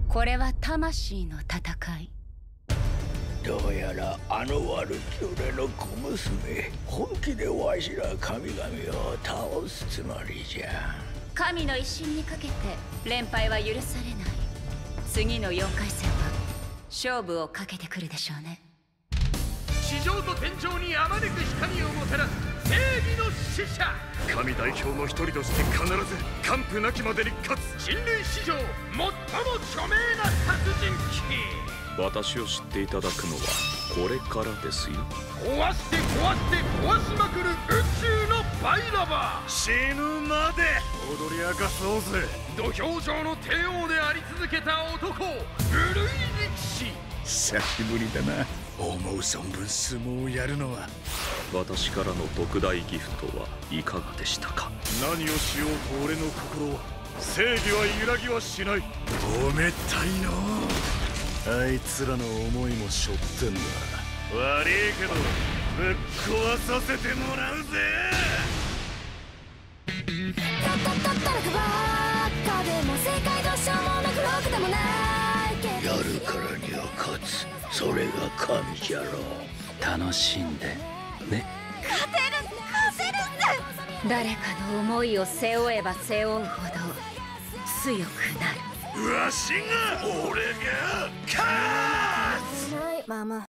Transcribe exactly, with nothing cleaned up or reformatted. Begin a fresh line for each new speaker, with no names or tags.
これは魂の戦い。
どうやらあの悪き俺の小娘、本気でわしら神々を倒すつもりじゃ。
神の威信にかけて連敗は許されない。次のよんかい戦は勝負をかけてくるでしょうね。
地上と天井にあまねく光をもたらす正義の使者、神代表の一人として必ず完膚なきまでに勝つ人類史上最も著名な殺人鬼。
私を知っていただくのはこれからですよ。
壊して壊して壊しまくる宇宙のバイラバー、死ぬまで踊り明かそうぜ。土俵上の帝王であり続けた男、無類力士。
久しぶりだな。
思う存分相撲をやるのは。
私からの特大ギフトはいかがでしたか。
何をしようと俺の心は、正義は揺らぎはしない。おめたいのあいつらの思いも背負ってんだ。悪いけどぶっ壊させてもらうぜ。
たったったったらくばっかでも正解どうしようもなくロックでもないけど、
やるからには勝つ、それが神じゃろう。
楽しんでね。
勝てる勝てるって。
誰かの思いを背負えば背負うほど強くなる。
わしが俺が勝つ。
ママ